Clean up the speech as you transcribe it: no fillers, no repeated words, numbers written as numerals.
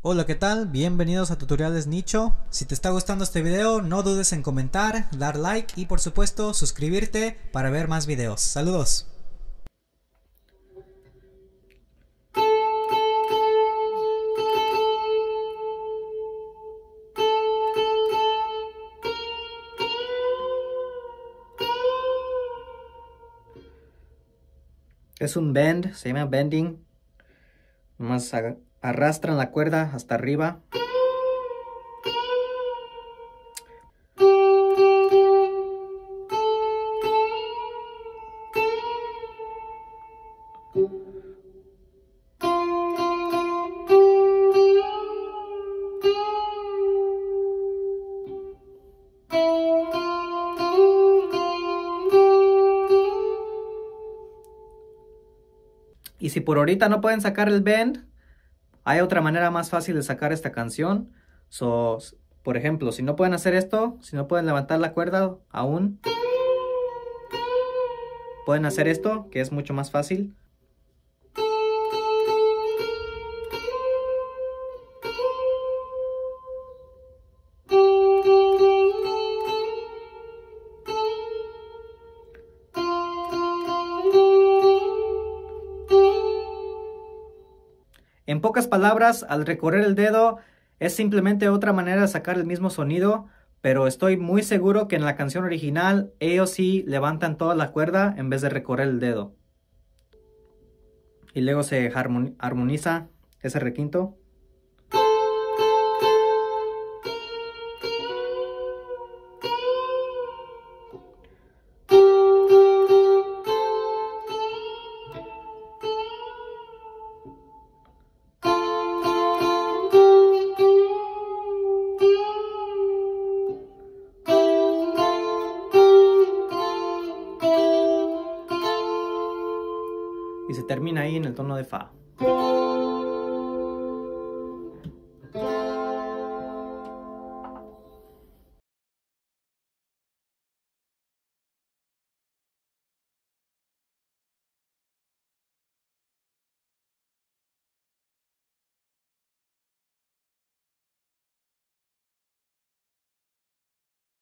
Hola, ¿qué tal? Bienvenidos a Tutoriales Nicho. Si te está gustando este video, no dudes en comentar, dar like y por supuesto suscribirte para ver más videos. Saludos. Es un bend, se llama bending. Nomás arrastran la cuerda hasta arriba. Y si por ahorita no pueden sacar el bend, hay otra manera más fácil de sacar esta canción. Por ejemplo, si no pueden hacer esto, si no pueden levantar la cuerda aún, pueden hacer esto, que es mucho más fácil. En pocas palabras, al recorrer el dedo es simplemente otra manera de sacar el mismo sonido, pero estoy muy seguro que en la canción original ellos sí levantan toda la cuerda en vez de recorrer el dedo. Y luego se armoniza ese requinto. Y se termina ahí en el tono de fa.